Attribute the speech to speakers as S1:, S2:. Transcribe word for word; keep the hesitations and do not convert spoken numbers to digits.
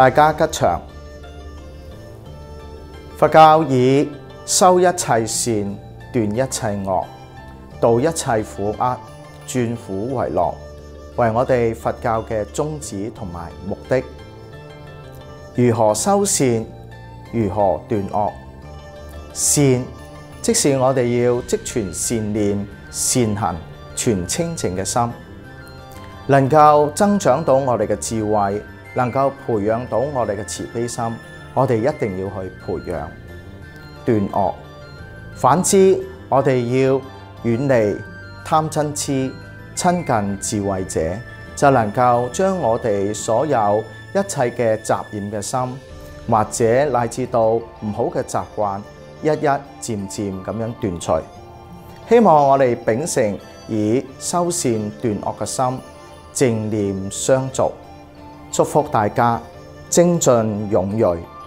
S1: 大家吉祥。佛教以修一切善，斷一切惡，度一切苦厄，轉苦為樂，為我哋佛教嘅宗旨同埋目的。如何修善？如何斷惡？善，即是我哋要積存善念、善行、存清淨嘅心，能夠增長到我哋嘅智慧，能夠培養到我哋嘅慈悲心，我哋一定要去培養。斷惡，反之，我哋要遠離貪嗔癡，親近智慧者，就能夠將我哋所有一切嘅雜染嘅心，或者乃至到唔好嘅習慣，一一漸漸咁樣斷除。希望我哋秉承以修善斷惡嘅心，正念相續，祝福大家精進勇銳。